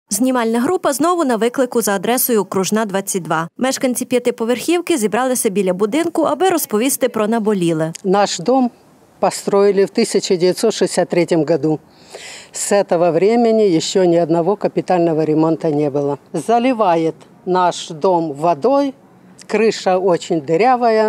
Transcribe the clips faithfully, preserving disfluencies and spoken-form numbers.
Знімальна група знову на виклику за адресою Окружна, двадцять два. Мешканці п'ятиповерхівки зібралися біля будинку, аби розповісти про наболіле. Наш дом построили в тысяча девятьсот шестьдесят третьем году. С этого времени еще ни одного капитального ремонта не было. Заливает наш дом водой, крыша очень дырявая.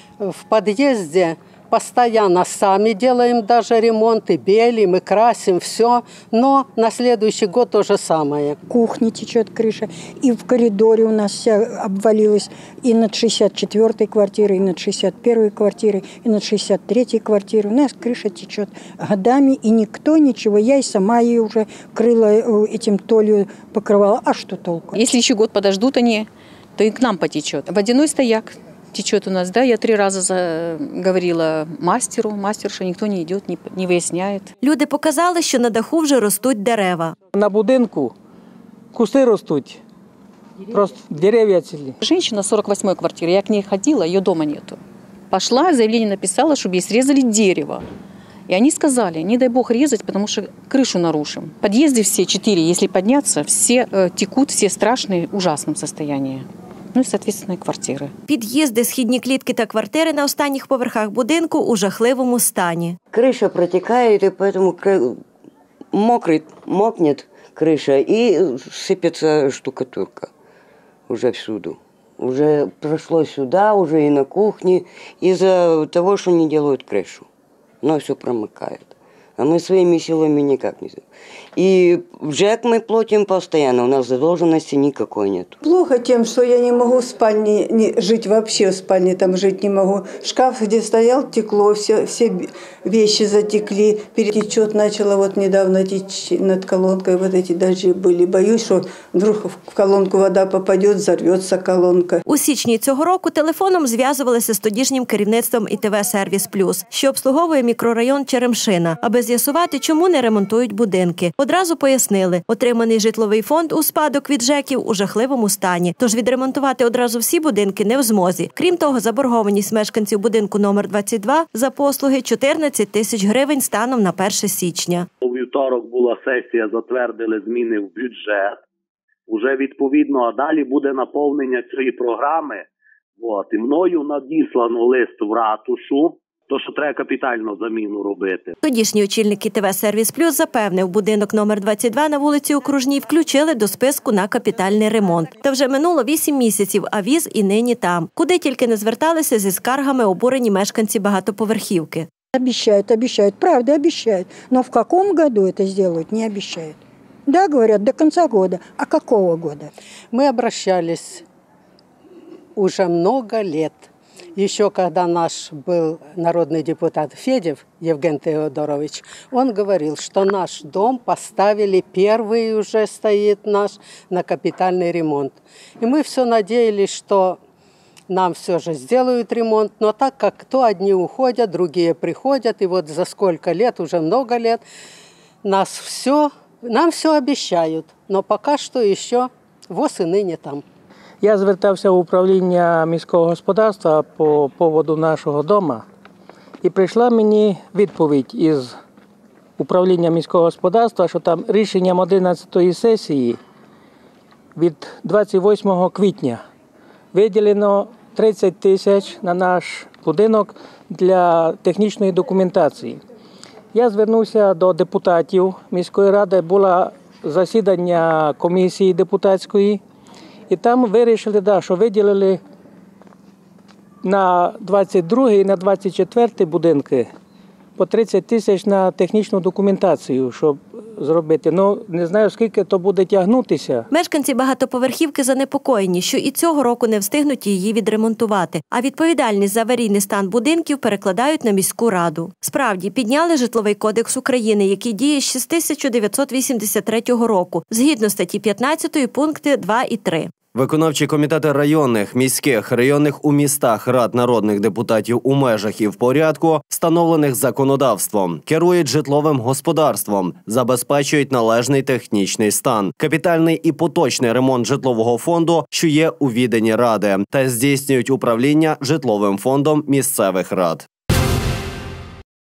В подъезде постоянно сами делаем даже ремонт, и белим, и красим, все. Но на следующий год то же самое. Кухня течет крыша, и в коридоре у нас вся обвалилась. И над шестьдесят четвёртой квартирой, и над шестьдесят первой квартирой, и над шестьдесят третьей квартирой. У нас крыша течет годами, и никто ничего. Я и сама ее уже крыла этим толью, покрывала. А что толку? Если еще год подождут они, то и к нам потечет. Водяной стояк течет у нас, да, я три раза за... говорила мастеру, мастерша, ніхто не йде, не, не виясняє. Люди показали, що на даху вже ростуть дерева. На будинку кусти ростуть, просто дерев'я цілі. Женщина сорок восьмой квартиры, я к ней ходила, ее дома нету. Пошла, заявление написала, чтобы ей срезали дерево. И они сказали, не дай бог резать, потому что крышу нарушим. Подъезды все четыре, если подняться, все э, текут, все страшные, в ужасном состоянии. Ну і, соответственно, квартири. Під'їзди, східні клітки та квартири на останніх поверхах будинку у жахливому стані. Криша протікає, і тому мокрить, мокнет криша і сипеться штукатурка уже всюду. Уже прошло сюда, уже и на кухне, из-за того, что не делают крышу. Оно все промыкает. А мы своими силами никак не сделаем. И в ЖЭК мы платим постоянно, у нас задолженности никакой нет. Плохо тем, что я не могу в спальне не, жить, вообще в спальне там жить не могу. Шкаф, где стоял, текло, все, все вещи затекли, перетечет, начало вот недавно течь над колонкой, вот эти дожди были. Боюсь, что вдруг в колонку вода попадет, взорвется колонка. У січні цього року телефоном зв'язувалися з тодішнім керівництвом І Те Ве Сервіс Плюс, що обслуговує мікрорайон Черемшина, аби з'ясувати, чому не ремонтують будинки. Одразу пояснили, отриманий житловий фонд у спадок від ЖЕКів у жахливому стані, тож відремонтувати одразу всі будинки не в змозі. Крім того, заборгованість мешканців будинку номер двадцять два за послуги – чотирнадцять тисяч гривень станом на перше січня. У вівторок була сесія, затвердили зміни в бюджет. Уже відповідно, а далі буде наповнення цієї програми. От, і мною надіслано лист в ратушу. То, що треба капітальну заміну робити. Тодішній очільник І Те Ве Сервіс Плюс запевнив, будинок номер двадцять два на вулиці Окружній включили до списку на капітальний ремонт. Та вже минуло вісім місяців, а віз і нині там. Куди тільки не зверталися зі скаргами обурені мешканці багатоповерхівки. Обещают, обещают, правда обещают. Но в каком году это сделают, не обещают. Да, говорят, до конца года. А какого года? Мы обращались уже много лет. Еще когда наш был народный депутат Федев Евген Теодорович, он говорил, что наш дом поставили, первый уже стоит наш, на капитальный ремонт. И мы все надеялись, что нам все же сделают ремонт, но так как то одни уходят, другие приходят, и вот за сколько лет, уже много лет, нас все, нам все обещают, но пока что еще ВОЗ и ныне там. Я звертався в управління міського господарства по поводу нашого дому, і прийшла мені відповідь із управління міського господарства, що там рішенням одинадцятої сесії від двадцять восьмого квітня виділено тридцять тисяч на наш будинок для технічної документації. Я звернувся до депутатів міської ради, було засідання комісії депутатської, і там вирішили, да, що виділили на двадцять другий і на двадцять четвертий будинки по тридцять тисяч на технічну документацію, щоб зробити. Ну, не знаю, скільки то буде тягнутися. Мешканці багатоповерхівки занепокоєні, що і цього року не встигнуть її відремонтувати, а відповідальність за аварійний стан будинків перекладають на міську раду. Справді, підняли Житловий кодекс України, який діє ще з тисяча дев'ятсот вісімдесят третього року, згідно статті п'ятнадцятої пункти два і три. Виконавчі комітети районних, міських, районних у містах рад народних депутатів у межах і в порядку, встановлених законодавством, керують житловим господарством, забезпечують належний технічний стан, капітальний і поточний ремонт житлового фонду, що є у віданні ради, та здійснюють управління житловим фондом місцевих рад.